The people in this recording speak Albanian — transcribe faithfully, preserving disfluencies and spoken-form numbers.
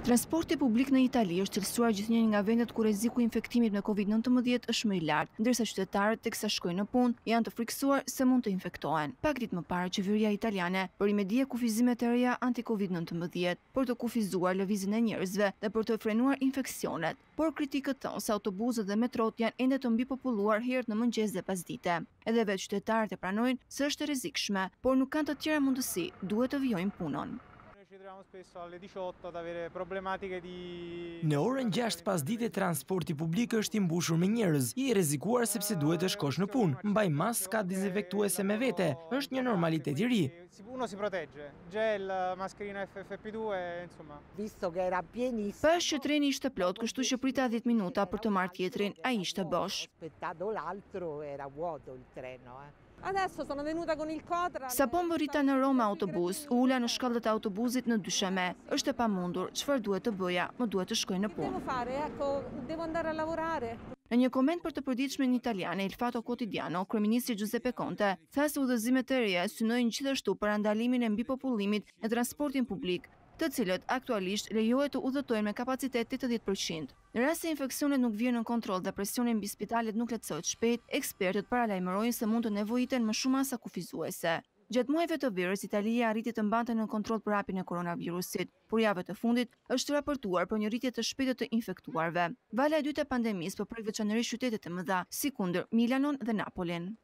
Transporti publik në Itali është cilësuar gjithnjë nga vendet ku rreziku i infektimit me kovid nëntëmbëdhjetë është më i lartë, ndërsa qytetarët teksa shkojnë në punë janë të frikësuar se mund të infektohen. Pak ditë më parë, qeveria italiane bëri me dije kufizimet e reja anti-kovid nëntëmbëdhjetë për të kufizuar lëvizjen e njerëzve dhe për të frenuar infeksionet, por kritikët thonë se autobusët dhe metrot janë ende të mbipopulluar herët në mëngjes dhe pasdite. Edhe vetë qytetarët e pranojnë se është e rrezikshme, por nuk kanë të tjera mundësi, duhet të vijojnë punën. Në orën gjashtë pasdite transporti publik është i mbushur me njerëz, i rrezikuar sepse duhet të shkosh në punë. Mbaj maska dezinfektuese me vete, është një normalitet i ri. Pash që treni ishte plot, kështu që prita dhjetë minuta për të marrë tjetrin, ai ishte bosh. Sa po më rrita në Roma autobus, u ula në shkallët e autobusit në dysheme. Është e pamundur, çfarë duhet të bëja? Më duhet të shkoj në punë. Në një koment për të përditshme në italiane, Il Fatto Quotidiano, kryeministri Giuseppe Conte tha se udhëzimet e reja synojnë gjithashtu për ndalimin e mbipopullimit në transportin publik, të cilët aktualisht lejohet të udhëtojnë me kapacitet tetëdhjetë përqind. Në rast se infeksionet nuk vijnë në kontroll dhe presioni mbi spitalet nuk lehtësohet shpejt, ekspertët paralajmërojnë se mund të nevojiten më shumë masa kufizuese. Gjatë muajve të verës, Italia arriti të mbante në kontroll përhapjen e koronavirusit, por javët e fundit është raportuar për një rritje të shpejtë të infektuarve. Vala e dytë e pandemisë po prek veçanërisht qytetet e mëdha, si kundër Milanon dhe Napolin.